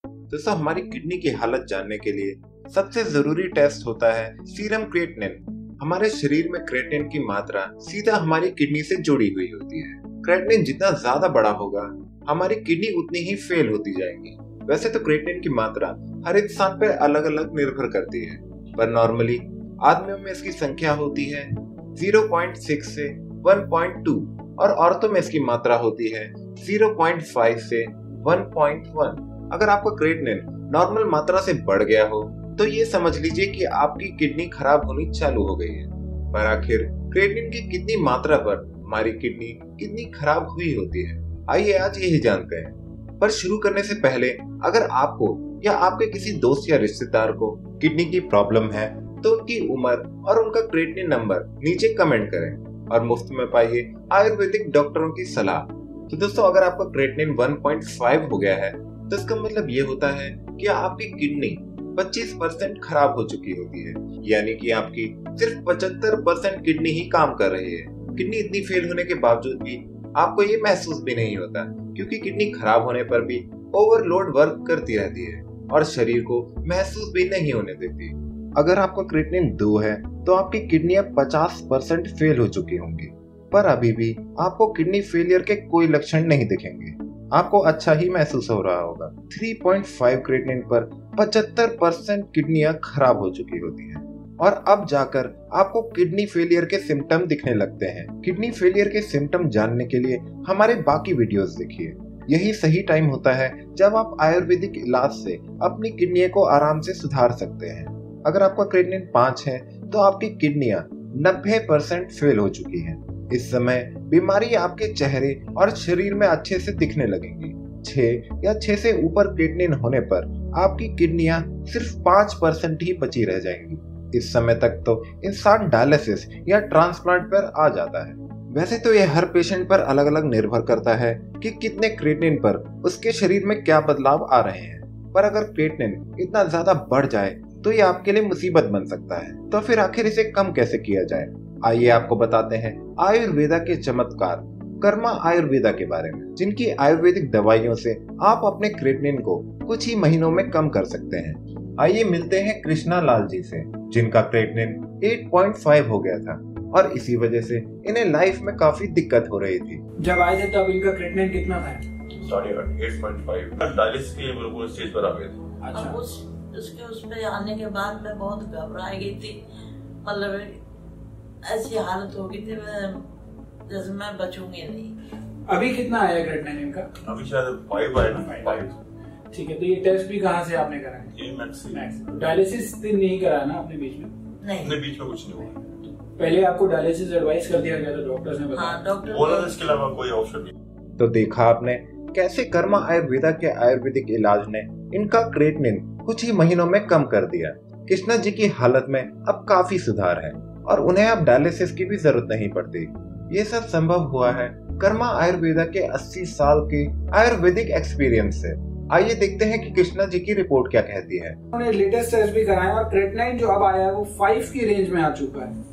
दोस्तों, हमारी किडनी की हालत जानने के लिए सबसे जरूरी टेस्ट होता है सीरम क्रिएटिनिन। हमारे शरीर में क्रिएटिनिन की मात्रा सीधा हमारी किडनी से जुड़ी हुई होती है। क्रिएटिनिन जितना ज्यादा बड़ा होगा, हमारी किडनी उतनी ही फेल होती जाएगी। वैसे तो क्रिएटिनिन की मात्रा हर इंसान पर अलग अलग निर्भर करती है, पर नॉर्मली आदमियों में इसकी संख्या होती है 0.6 से 1.2 और औरतों में इसकी मात्रा होती है 0.5 से 1.1। अगर आपका क्रिएटिनिन नॉर्मल मात्रा से बढ़ गया हो तो ये समझ लीजिए कि आपकी किडनी खराब होनी चालू हो गई है। पर आखिर क्रिएटिनिन की कितनी मात्रा पर हमारी किडनी कितनी खराब हुई होती है, आइए आज यही जानते हैं। पर शुरू करने से पहले अगर आपको या आपके किसी दोस्त या रिश्तेदार को किडनी की प्रॉब्लम है तो उनकी उम्र और उनका क्रिएटिनिन नंबर नीचे कमेंट करें और मुफ्त में पाइए आयुर्वेदिक डॉक्टरों की सलाह। तो दोस्तों, अगर आपका क्रिएटिनिन 1.5 हो गया है तो इसका मतलब ये होता है कि आपकी किडनी 25% खराब हो चुकी होती है, यानी कि आपकी सिर्फ 75% किडनी ही काम कर रही है। किडनी इतनी फेल होने के बावजूद भी आपको ये महसूस भी नहीं होता, क्योंकि किडनी खराब होने पर भी ओवरलोड वर्क करती रहती है और शरीर को महसूस भी नहीं होने देती। अगर आपका क्रिएटिनिन 2 है तो आपकी किडनियां 50% फेल हो चुकी होंगी, पर अभी भी आपको किडनी फेलियर के कोई लक्षण नहीं दिखेंगे। आपको अच्छा ही महसूस हो रहा होगा। 3.5 क्रिएटिनिन पर 75% किडनियां खराब हो चुकी होती हैं और अब जाकर आपको किडनी फेलियर के सिम्टम दिखने लगते हैं। किडनी फेलियर के सिम्टम जानने के लिए हमारे बाकी वीडियोस देखिए। यही सही टाइम होता है जब आप आयुर्वेदिक इलाज से अपनी किडनी को आराम से सुधार सकते हैं। अगर आपका क्रिएटिनिन 5 है तो आपकी किडनियां 90% फेल हो चुकी हैं। इस समय बीमारी आपके चेहरे और शरीर में अच्छे से दिखने लगेंगी। 6 या 6 से ऊपर क्रिएटिनिन होने पर आपकी किडनियां सिर्फ 5% ही बची रह जाएंगी। इस समय तक तो इंसान डायलिसिस या ट्रांसप्लांट पर आ जाता है। वैसे तो यह हर पेशेंट पर अलग अलग निर्भर करता है कि कितने क्रिएटिनिन पर उसके शरीर में क्या बदलाव आ रहे हैं, पर अगर क्रिएटिनिन इतना ज्यादा बढ़ जाए तो ये आपके लिए मुसीबत बन सकता है। तो फिर आखिर इसे कम कैसे किया जाए, आइए आपको बताते हैं आयुर्वेदा के चमत्कार कर्मा आयुर्वेदा के बारे में, जिनकी आयुर्वेदिक दवाइयों से आप अपने क्रिएटिनिन को कुछ ही महीनों में कम कर सकते हैं। आइए मिलते हैं कृष्णा लाल जी से, जिनका क्रिएटिनिन 8.5 हो गया था और इसी वजह से इन्हें लाइफ में काफी दिक्कत हो रही थी। जब आए थे तब इनका क्रिएटिनिन कितना था? 8.5 डायलिसिस के बिल्कुल स्टेज पर आ गए थे। अच्छा, उस पे आने के बाद मैं बहुत घबरा गई थी। मतलब ऐसी हालत हो गई थी जैसे मैं बचूंगी नहीं। अभी कितना आया क्रिएटिनिन इनका? अभी शायद 5 ठीक है। तो ये टेस्ट भी कहाँ से आपने कराया? ये मैक्स डायलिसिस नहीं कराया ना आपने बीच में? नहीं, बीच में कुछ नहीं हुआ। पहले आपको डायलिसिस एडवाइस कर दिया गया था, डॉक्टर्स ने बताया? हाँ, डॉक्टर बोला इसके अलावा कोई ऑप्शन नहीं। तो देखा आपने कैसे कर्मा आयुर्वेदा के आयुर्वेदिक इलाज ने इनका क्रिएटिनिन कुछ ही महीनों में कम कर दिया। कृष्णा जी की हालत में अब काफी सुधार है और उन्हें अब डायलिसिस की भी जरूरत नहीं पड़ती। ये सब संभव हुआ है कर्मा आयुर्वेदा के 80 साल के आयुर्वेदिक एक्सपीरियंस से। आइए देखते हैं कि कृष्णा जी की रिपोर्ट क्या कहती है। उन्होंने लेटेस्ट टेस्ट भी कराया और क्रिएटिनिन जो अब आया है वो 5 की रेंज में आ चुका है।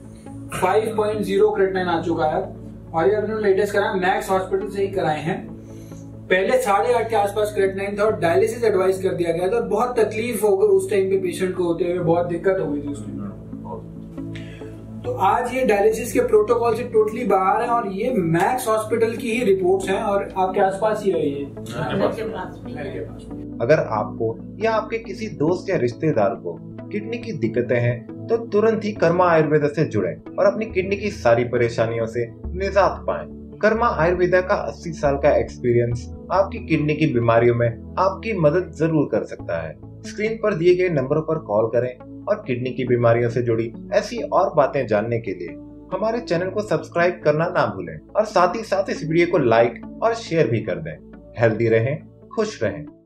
5.0 क्रिएटिनिन आ चुका है और ये अपने लेटेस्ट कराया मैक्स हॉस्पिटल से ही कराए हैं। पहले 8.5 के आसपास क्रिएटिनिन था और डायलिसिस एडवाइस कर दिया गया था और बहुत तकलीफ हो गई उस टाइम पे पेशेंट को, होते हुए बहुत दिक्कत हो गई थी उस टाइम। तो आज ये डायलिसिस के प्रोटोकॉल से टोटली बाहर है और ये मैक्स हॉस्पिटल की ही रिपोर्ट्स हैं और आपके आसपास ही है ये घर के पास। अगर आपको या आपके किसी दोस्त या रिश्तेदार को किडनी की दिक्कतें हैं तो तुरंत ही कर्मा आयुर्वेदा से जुड़ें और अपनी किडनी की सारी परेशानियों से निजात पाएं। कर्मा आयुर्वेदा का 80 साल का एक्सपीरियंस आपकी किडनी की बीमारियों में आपकी मदद जरूर कर सकता है। स्क्रीन पर दिए गए नंबरों पर कॉल करें और किडनी की बीमारियों से जुड़ी ऐसी और बातें जानने के लिए हमारे चैनल को सब्सक्राइब करना ना भूलें और साथ ही साथ इस वीडियो को लाइक और शेयर भी कर दें। हेल्दी रहें, खुश रहें।